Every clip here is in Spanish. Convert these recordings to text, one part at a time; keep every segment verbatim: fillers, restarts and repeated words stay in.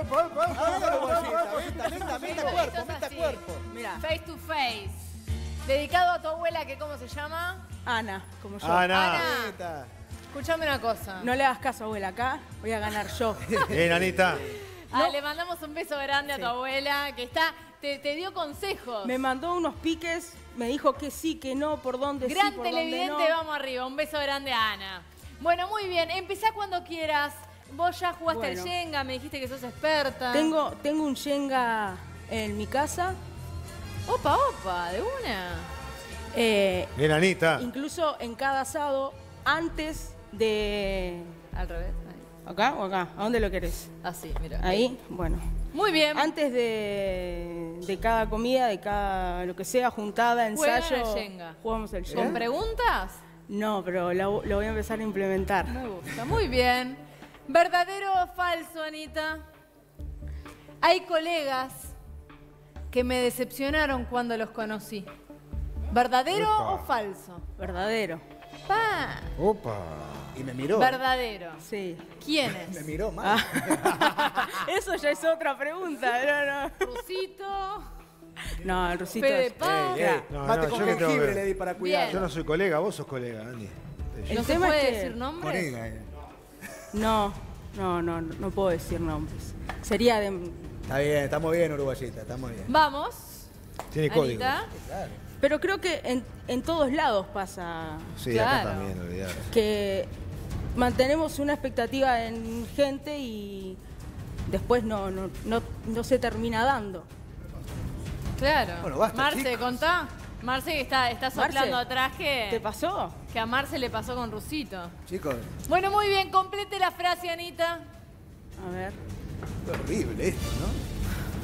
Meta, meta cuerpo, meta cuerpo. Mira. Face to face. Dedicado a tu abuela, que ¿cómo se llama? Ana, como yo. Ana. Ana. Escuchame una cosa. No le hagas caso, abuela. Acá voy a ganar yo. Bien, Anita. Ah, le mandamos un beso grande a tu abuela, que está, te, te dio consejos. Me mandó unos piques, me dijo que sí, que no, por dónde sí, Gran por televidente, dónde no. vamos arriba. Un beso grande a Ana. Bueno, muy bien. Empezá cuando quieras. Vos ya jugaste Bueno. al Shenga, me dijiste que sos experta. Tengo, tengo un Shenga en mi casa. Opa, opa, de una. Eh, Bien, Anita. incluso en cada asado, antes de... Al revés. ¿Acá o acá? ¿A dónde lo querés? Así, mira. Ahí, bueno. Muy bien. Antes de, de cada comida, de cada lo que sea, juntada, Juegan ensayo, al Shenga. jugamos el ¿Con Shenga. preguntas? No, pero lo, lo voy a empezar a implementar. Me gusta. Muy bien. ¿Verdadero o falso, Anita? Hay colegas que me decepcionaron cuando los conocí. ¿Verdadero Opa. o falso? Verdadero. Pa. Opa. Y me miró. Verdadero. Sí. ¿Quiénes? Me miró mal. Eso ya es otra pregunta. No, no. Rusito, No, el Rusito Fede es... Pau. Ey, ey, No, mate no, con yo que tengo jengibre que- le di para Bien. cuidar. Yo no soy colega, vos sos colega, Andy. El ¿No se tema puede es que- decir nombres? Colega, eh. No, no, no, no, no puedo decir nombres. Sería de... Está bien, estamos bien, uruguayita, estamos bien. Vamos. Tiene código. Anita. Claro. Pero creo que en, en todos lados pasa Sí, Claro. acá también, olvidate. que mantenemos una expectativa en gente y después no, no, no, no se termina dando. Claro. Bueno, basta, Marce, chicos. contá. Marce que está, está soplando Marce, atrás ¿Te que, pasó? que a Marce le pasó con Rusito. Chicos, Bueno, muy bien. Complete la frase, Anita. A ver. qué horrible esto, ¿no?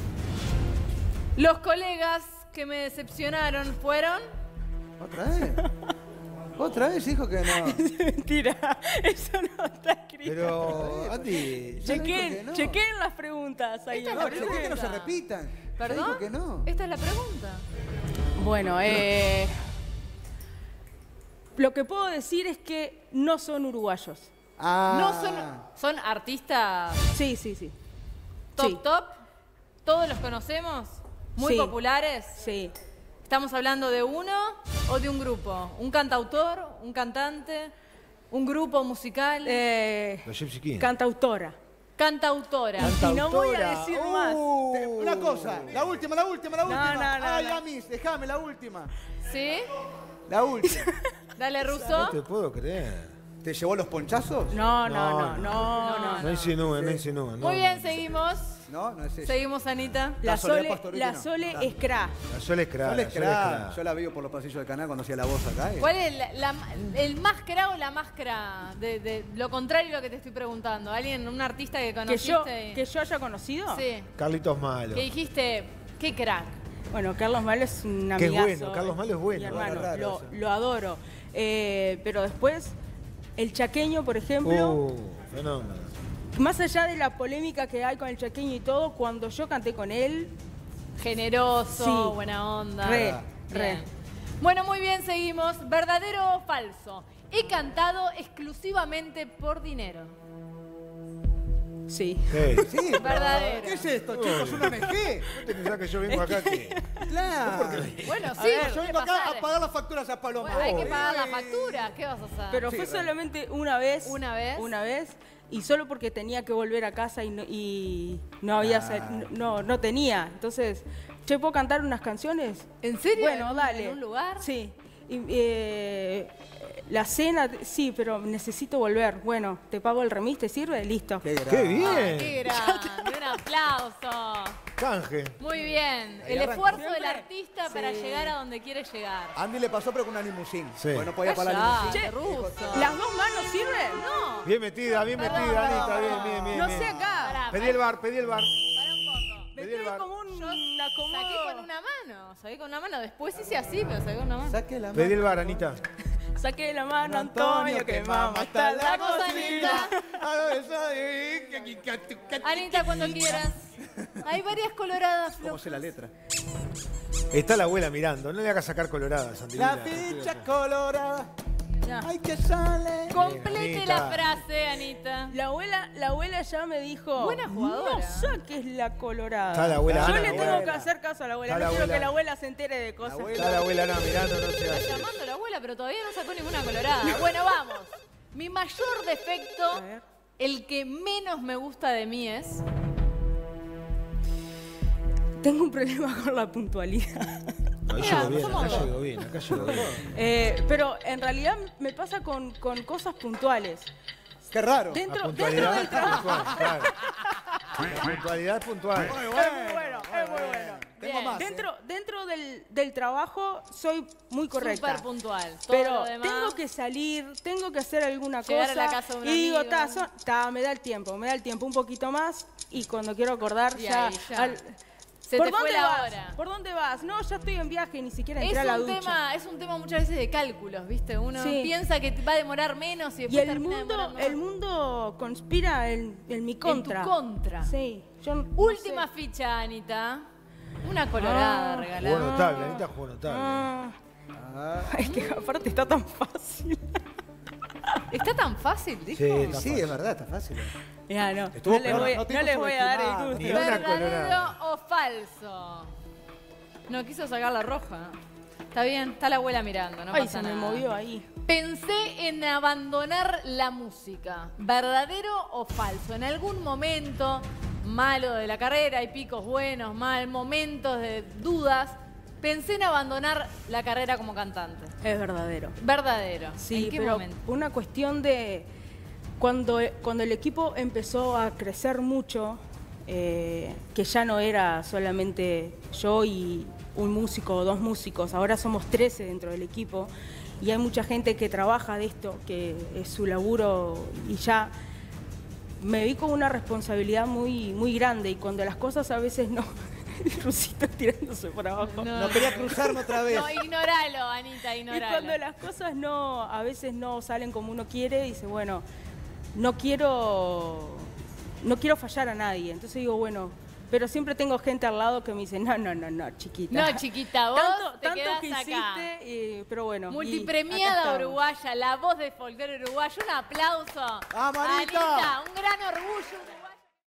Los colegas que me decepcionaron fueron... ¿Otra vez? ¿Otra vez dijo que no? Mentira, eso no está escrito. Pero, Andy, Ya dijo que Chequen, no. chequen las preguntas ahí. Esta es No, la ¿por qué que no se pregunta. repitan? Ya ¿Perdón? dijo que no. Esta es la pregunta. Bueno, eh, lo que puedo decir es que no son uruguayos. Ah. No son... Son artistas Sí, sí, sí. top, Sí. top. Todos los conocemos. Muy Sí. populares. Sí. ¿Estamos hablando de uno o de un grupo? ¿Un cantautor? ¿Un cantante? ¿Un grupo musical? Eh, los Gypsy Kings. cantautora. Cantautora. Y no voy a decir Uh, más. te- Una cosa, la última, la última, la No, última. no, no, Ay, no. Amis, déjame la última. ¿Sí? La última. Dale, No Russo. te puedo creer. ¿Te llevó los ponchazos? No, no, No, no, no, no. No insinúen, no insinúen. no, Muy bien, no. seguimos. No, no es ella. Seguimos, Anita. La La Soledad Sole, Pastorelli la no. Sole No. es cra. La Sol es cra. Yo, la les Sol es cra- cra. yo la veo por los pasillos del canal cuando hacía la voz acá. y- ¿Cuál es la- la- el máscara o la máscara? De, de lo contrario a lo que te estoy preguntando. ¿Alguien, un artista que Que conociste? yo, y- que yo haya conocido. Sí. Carlitos Malo. Que dijiste, qué crack. Bueno, Carlos Malo es un Que es amigazo. bueno, Carlos Malo es bueno. Mi hermano, Bueno, raro lo, eso. lo adoro. Eh, pero después, el chaqueño, por ejemplo, Uh, fenómeno. más allá de la polémica que hay con el chaqueño y todo, cuando yo canté con él, Generoso, Sí. buena onda. Re, Bien. re. Bueno, muy bien, seguimos. ¿Verdadero o falso? He cantado exclusivamente por dinero. sí. Hey, Sí, pero- Verdadero. ¿Qué es esto, chicos? ¿Una M G? ¿vos te pensás que yo vengo acá que Claro. Bueno, sí, ver, Yo puede vengo acá pasar. a pagar las facturas a Paloma. Bueno, hay que Uy. pagar la factura. ¿Qué vas a hacer? Pero Sí, fue claro. solamente una vez. ¿Una vez? Una vez. Y solo porque tenía que volver a casa y no, y no había Ah. sal- no, no tenía. Entonces, che, ¿puedo cantar unas canciones? ¿En serio? Bueno, ¿En- dale. ¿En un lugar? Sí. Y, eh, la cena, sí, pero necesito volver. Bueno, ¿te pago el remis? ¿Te sirve? Listo. Qué, ¡Qué grande. bien! ¡Qué grande! Un aplauso. Canje. Muy bien. Ahí El arranca. esfuerzo del Siempre. artista para Sí. llegar a donde quiere llegar. Andy le pasó pero con una limusín. Sí. Bueno, no podía pagar la Callate, limusín. Russo. ¿Las dos manos sirven? No. Bien metida, bien Perdón, metida, perdón, Anita. Bien, perdón. bien, bien. No bien. sé acá. Pará, Pedí el bar, pedí el bar. Para un poco. Me Pedí el quedé bar. como un Yo acomodo. saqué con una mano. Saqué con una mano. Después hice así, pero saqué con una mano. Saque la Pedí el mano. bar, Anita. Saqué la mano, Antonio, que mamá está la cocina. Anita, cuando quieras. Hay varias coloradas. ¿Cómo sé la letra? Está la abuela mirando. No le hagas sacar coloradas, La Sandrina. ficha colorada. No. Ay, que sale. Complete la Anita. frase, Anita. La abuela, la abuela ya me dijo, Buena jugadora. no saques la colorada. Está la abuela Yo Ana, le la tengo abuela. que hacer caso a la abuela. Está No la quiero abuela. que la abuela se entere de cosas. Está la abuela Ana mirando, no se Está hace. llamando a la abuela, pero todavía no sacó ninguna colorada. Bueno, vamos. Mi mayor defecto, A ver. el que menos me gusta de mí es... Tengo un problema con la puntualidad. No, ahí Mira, llegó bien, somos acá dos. llegó bien, acá llegó bien. Eh, pero en realidad me pasa con, con cosas puntuales. Qué raro. Dentro, La dentro puntualidad del es trabajo. puntual, claro. La puntualidad es puntual. Es muy bueno, es muy bueno. Tengo Bien. más. ¿eh? Dentro, dentro del, del trabajo soy muy correcta. Súper puntual. Todo Pero lo demás, tengo que salir, tengo que hacer alguna Llegar cosa. a la casa de un y digo, amigo. ta, son- ta, me da el tiempo, me da el tiempo un poquito más. Y cuando quiero acordar, Y ya. ahí, ya. al- Se ¿Por te fue dónde la vas? hora. ¿Por dónde vas? No, ya estoy en viaje, ni siquiera entré Es a la un, ducha. tema, es un tema muchas veces de cálculos, ¿viste? Uno Sí. piensa que va a demorar menos y Y después el termina mundo, demorando el más. mundo conspira en, en mi contra. En tu contra. Sí. Yo no Última sé. ficha, Anita. Una colorada Ah. Jugó regalada. notable, Anita jugó notable. Ah, Ah, es que aparte está tan fácil. ¿Está tan fácil, dijo? Sí, está sí, fácil. es verdad, está fácil. Ya, no. Estuvo no les peor, voy, no no tengo les voy a dar el subestimado. gusto. Ni una ¿Verdadero colorada. o falso? No quiso sacar la roja. Está bien, está la abuela mirando, no Ay, pasa se me nada. movió ahí. Pensé en abandonar la música. ¿Verdadero o falso? En algún momento malo de la carrera, hay picos buenos, mal, momentos de dudas. Pensé en abandonar la carrera como cantante. Es verdadero. ¿Verdadero? Sí, ¿En qué pero momento? una cuestión de cuando, cuando el equipo empezó a crecer mucho, eh, que ya no era solamente yo y un músico o dos músicos, ahora somos trece dentro del equipo y hay mucha gente que trabaja de esto, que es su laburo y ya me vi con una responsabilidad muy, muy grande y cuando las cosas a veces no... Rusito tirándose por abajo. No. No quería cruzarme otra vez. No, ignoralo, Anita, Y ignoralo. cuando las cosas no, a veces no salen como uno quiere, dice, bueno, no quiero, no quiero fallar a nadie. Entonces digo, bueno, pero siempre tengo gente al lado que me dice, no, no, no, no, chiquita. No, chiquita, vos tanto, te tanto quedás que acá. hiciste, y- pero bueno. y acá Multipremiada estamos. uruguaya, la voz de folclore uruguayo. Un aplauso. ¡Vamos, Anita! Anita, un gran orgullo.